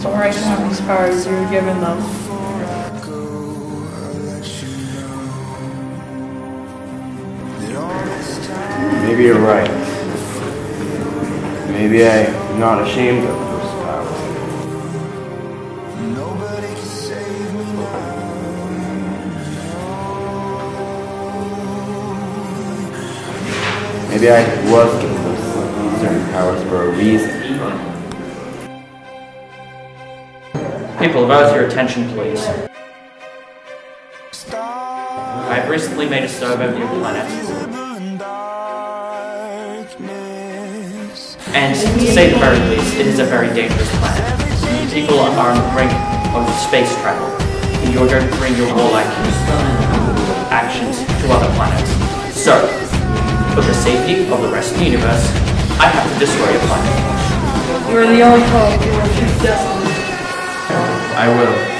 Don't right now these powers you were given them. Maybe you're right. Maybe I'm not ashamed of this power. Maybe I was given those certain powers for a reason. People of Earth, your attention please. I have recently made a survey of your planet. And to say the very least, it is a very dangerous planet. People are on the brink of space travel, and you're going to bring your warlike actions to other planets. So, for the safety of the rest of the universe, I have to destroy your planet. You are the only hope. You will choose destiny. I will.